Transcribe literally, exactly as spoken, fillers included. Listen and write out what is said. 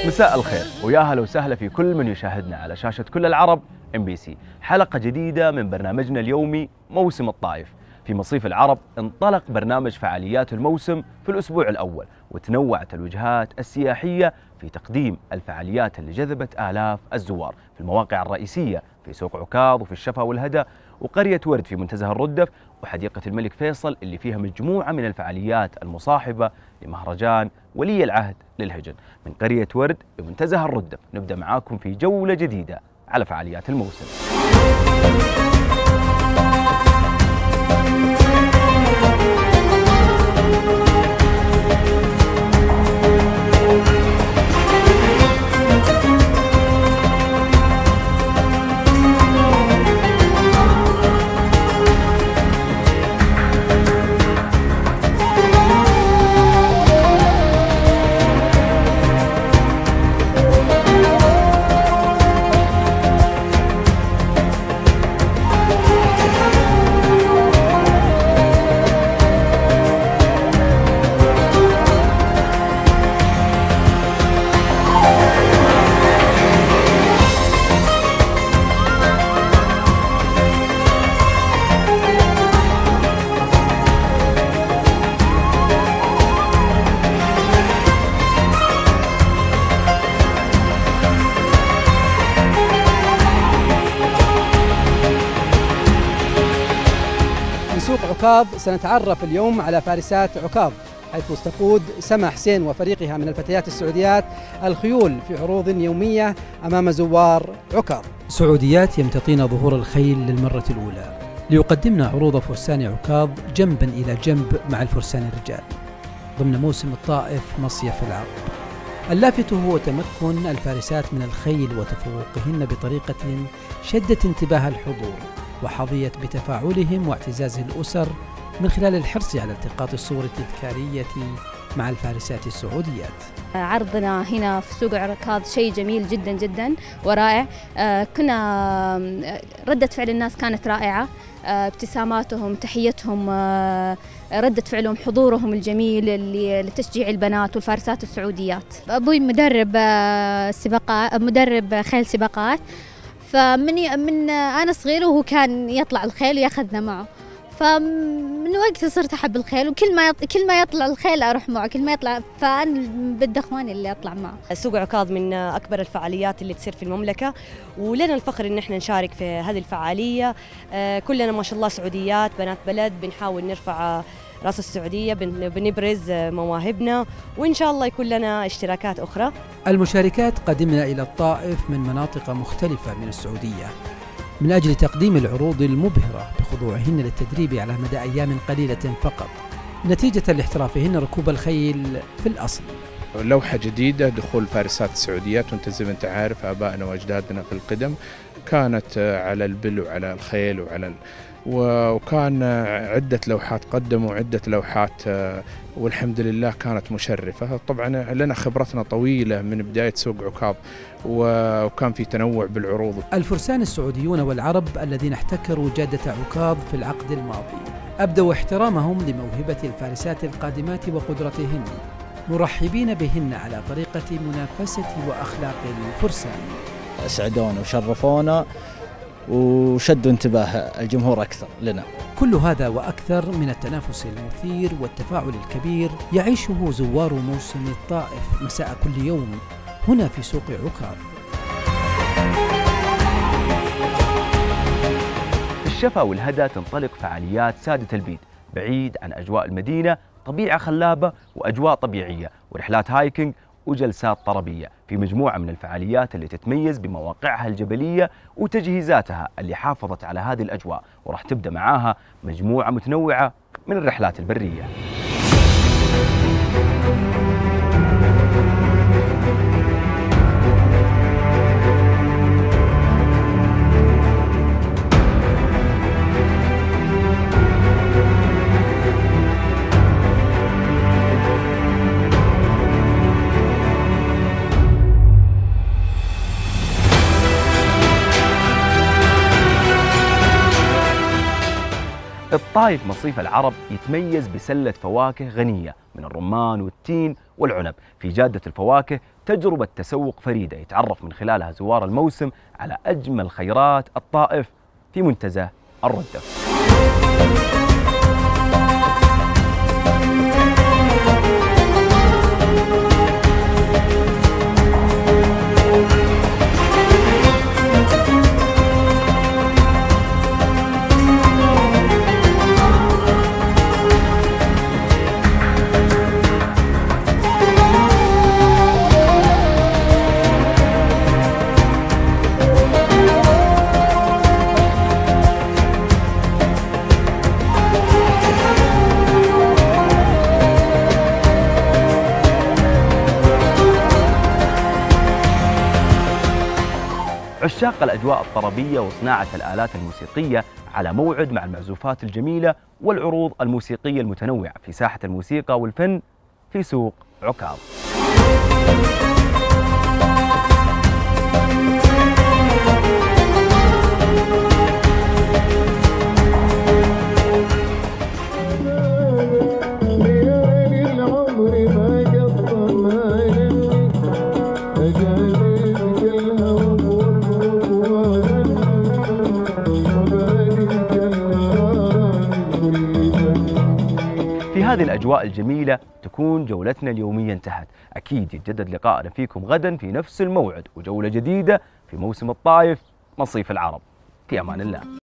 مساء الخير ويا هلا وسهلا في كل من يشاهدنا على شاشة كل العرب إم بي سي. حلقة جديدة من برنامجنا اليومي موسم الطائف. في مصيف العرب انطلق برنامج فعاليات الموسم في الأسبوع الأول، وتنوعت الوجهات السياحية في تقديم الفعاليات اللي جذبت آلاف الزوار في المواقع الرئيسية في سوق عكاظ وفي الشفا والهدى وقرية ورد في منتزه الردف وحديقة الملك فيصل اللي فيها مجموعة من الفعاليات المصاحبة لمهرجان ولي العهد للهجن. من قرية ورد بمنتزه الردف نبدأ معاكم في جولة جديدة على فعاليات الموسم. سوق عكاظ سنتعرف اليوم على فارسات عكاظ، حيث تقود سما حسين وفريقها من الفتيات السعوديات الخيول في عروض يومية أمام زوار عكاظ. سعوديات يمتطين ظهور الخيل للمرة الأولى ليقدمن عروض فرسان عكاظ جنبا إلى جنب مع الفرسان الرجال ضمن موسم الطائف مصيف العرب. اللافت هو تمكن الفارسات من الخيل وتفوقهن بطريقة شدت انتباه الحضور وحظيت بتفاعلهم واعتزاز الأسر من خلال الحرص على التقاط الصور التذكارية مع الفارسات السعوديات. عرضنا هنا في سوق عكاظ شيء جميل جدا جدا ورائع. آه كنا ردة فعل الناس كانت رائعة، آه ابتساماتهم، تحيتهم، آه ردة فعلهم، حضورهم الجميل اللي لتشجيع البنات والفارسات السعوديات. أبوي مدرب آه سباقات، مدرب خيل سباقات، فمن من أنا صغيرة وهو كان يطلع الخيل وياخذنا معه، فمن وقتها صرت أحب الخيل، وكل ما يط... كل ما يطلع الخيل أروح معه، كل ما يطلع فأنا بدي إخواني اللي أطلع معه. سوق عكاظ من أكبر الفعاليات اللي تصير في المملكة، ولنا الفخر إن إحنا نشارك في هذه الفعالية. كلنا ما شاء الله سعوديات بنات بلد، بنحاول نرفع راس السعودية، بنبرز مواهبنا، وإن شاء الله يكون لنا اشتراكات أخرى. المشاركات قدمنا إلى الطائف من مناطق مختلفة من السعودية من أجل تقديم العروض المبهرة بخضوعهن للتدريب على مدى أيام قليلة فقط نتيجة لاحترافهن ركوب الخيل في الأصل. لوحة جديدة، دخول فارسات السعوديات، وانت زي ما انت عارف آبائنا وأجدادنا في القدم كانت على البل وعلى الخيل وعلى ال... وكان عدة لوحات قدموا عدة لوحات، والحمد لله كانت مشرفة. طبعا لنا خبرتنا طويلة من بداية سوق عكاظ وكان في تنوع بالعروض. الفرسان السعوديون والعرب الذين احتكروا جادة عكاظ في العقد الماضي أبدوا احترامهم لموهبة الفارسات القادمات وقدرتهن، مرحبين بهن على طريقة منافسة وأخلاق الفرسان. أسعدونا وشرفونا وشدوا انتباه الجمهور أكثر لنا. كل هذا وأكثر من التنافس المثير والتفاعل الكبير يعيشه زوار موسم الطائف مساء كل يوم هنا في سوق عكاظ. في الشفا والهدى تنطلق فعاليات سادة البيد بعيد عن أجواء المدينة، طبيعة خلابة وأجواء طبيعية ورحلات هايكنج وجلسات طربية في مجموعة من الفعاليات اللي تتميز بمواقعها الجبلية وتجهيزاتها اللي حافظت على هذه الأجواء، وراح تبدأ معاها مجموعة متنوعة من الرحلات البرية. الطايف مصيف العرب يتميز بسلة فواكه غنية من الرمان والتين والعنب في جادة الفواكه، تجربة تسوق فريدة يتعرف من خلالها زوار الموسم على أجمل خيرات الطائف في منتزه الردف. عشاق الأجواء الطربية وصناعة الآلات الموسيقية على موعد مع المعزوفات الجميلة والعروض الموسيقية المتنوعة في ساحة الموسيقى والفن في سوق عكاظ. في هذه الأجواء الجميلة تكون جولتنا اليومية انتهت. أكيد يتجدد لقائنا فيكم غدا في نفس الموعد وجولة جديدة في موسم الطايف مصيف العرب. في أمان الله.